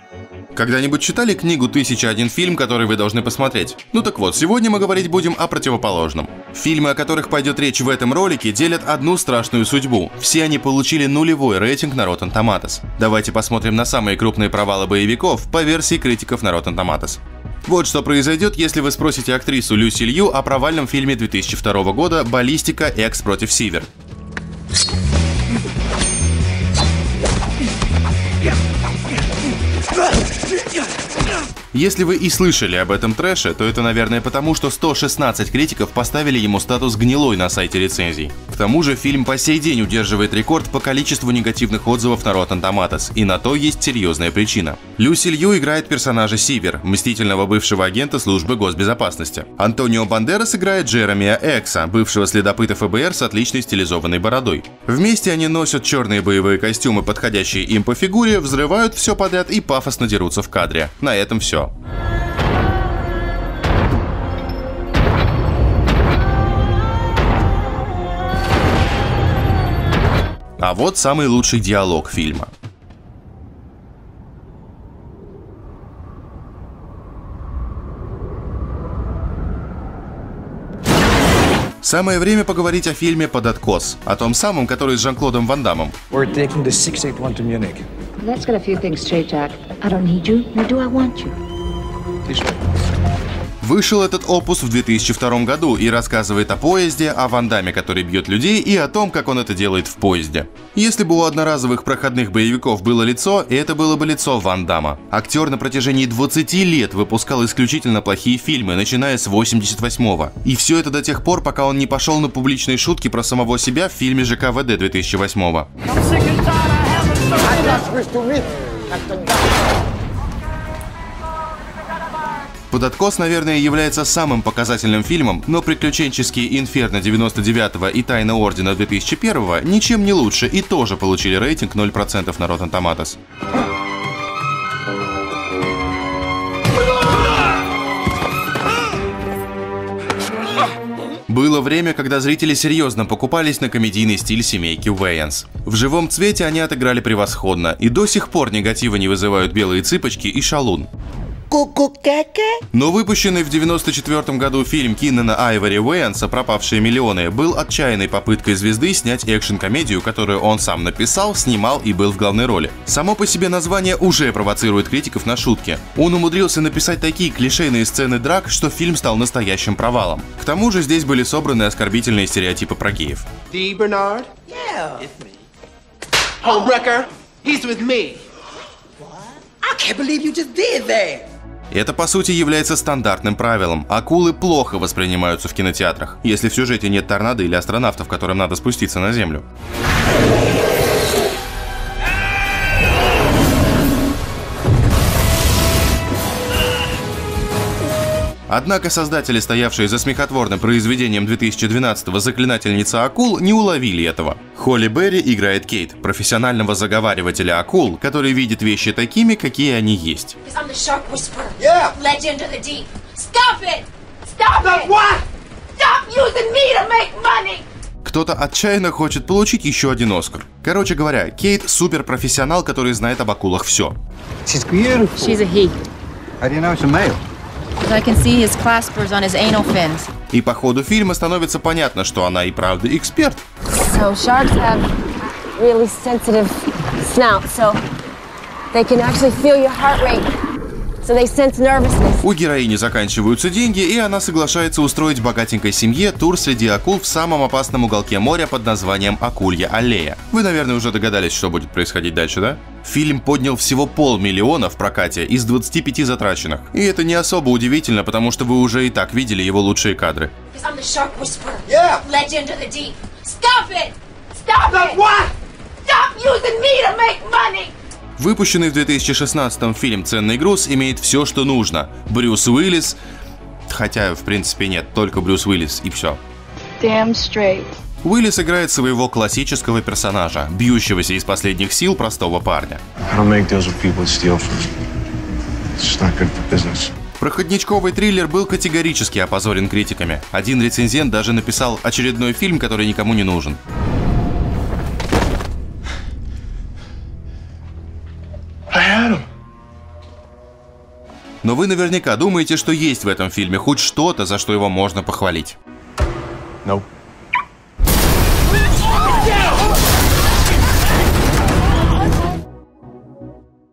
Когда-нибудь читали книгу «1001 фильм, который вы должны посмотреть»? Ну так вот, сегодня мы говорить будем о противоположном. Фильмы, о которых пойдет речь в этом ролике, делят одну страшную судьбу. Все они получили нулевой рейтинг на Rotten Tomatoes. Давайте посмотрим на самые крупные провалы боевиков по версии критиков на Rotten Tomatoes. Вот что произойдет, если вы спросите актрису Люси Лью о провальном фильме 2002 года «Баллистика. Экс против Сивер». Если вы и слышали об этом трэше, то это, наверное, потому, что 116 критиков поставили ему статус гнилой на сайте рецензий. К тому же фильм по сей день удерживает рекорд по количеству негативных отзывов на Rotten Tomatoes, и на то есть серьезная причина. Люси Лью играет персонажа Сивер, мстительного бывшего агента службы госбезопасности. Антонио Бандерас играет Джеремия Экса, бывшего следопыта ФБР с отличной стилизованной бородой. Вместе они носят черные боевые костюмы, подходящие им по фигуре, взрывают все подряд и пафосно дерутся в кадре. На этом все. А вот самый лучший диалог фильма. Самое время поговорить о фильме «Под откос», о том самом, который с Жан-Клодом Ван Даммом. Вышел этот опус в 2002 году и рассказывает о поезде, о Ван Дамме, который бьет людей, и о том, как он это делает в поезде. Если бы у одноразовых проходных боевиков было лицо, это было бы лицо Ван Дамма. Актер на протяжении 20 лет выпускал исключительно плохие фильмы, начиная с 88-го. И все это до тех пор, пока он не пошел на публичные шутки про самого себя в фильме ЖКВД 2008-го. «Под откос», наверное, является самым показательным фильмом, но приключенческие «Инферно» 99-го и «Тайна Ордена» 2001-го ничем не лучше и тоже получили рейтинг 0% на Rotten Tomatoes. Было время, когда зрители серьезно покупались на комедийный стиль семейки Уэйанс. В живом цвете они отыграли превосходно, и до сих пор негатива не вызывают «Белые цыпочки» и «Шалун». Но выпущенный в 1994 году фильм Кинана Айвори Уэйанса «Пропавшие миллионы» был отчаянной попыткой звезды снять экшн-комедию, которую он сам написал, снимал и был в главной роли. Само по себе название уже провоцирует критиков на шутки. Он умудрился написать такие клишейные сцены драк, что фильм стал настоящим провалом. К тому же здесь были собраны оскорбительные стереотипы про геев. Это, по сути, является стандартным правилом. Акулы плохо воспринимаются в кинотеатрах, если в сюжете нет торнадо или астронавтов, которым надо спуститься на Землю. Однако создатели, стоявшие за смехотворным произведением 2012-го «Заклинательница акул», не уловили этого. Холли Берри играет Кейт, профессионального заговаривателя акул, который видит вещи такими, какие они есть. Кто-то отчаянно хочет получить еще один Оскар. Короче говоря, Кейт суперпрофессионал, который знает об акулах все. И по ходу фильма становится понятно, что она и правда эксперт. У героини заканчиваются деньги, и она соглашается устроить богатенькой семье тур среди акул в самом опасном уголке моря под названием Акулья аллея. Вы, наверное, уже догадались, что будет происходить дальше, да? Фильм поднял всего $500 000 в прокате из 25 затраченных. И это не особо удивительно, потому что вы уже и так видели его лучшие кадры. Выпущенный в 2016-м фильм «Ценный груз» имеет все, что нужно. Брюс Уиллис, хотя, в принципе, нет, только Брюс Уиллис и все. Уиллис играет своего классического персонажа, бьющегося из последних сил простого парня. Проходничковый триллер был категорически опозорен критиками. Один рецензент даже написал очередной фильм, который никому не нужен. Но вы наверняка думаете, что есть в этом фильме хоть что-то, за что его можно похвалить. Nope.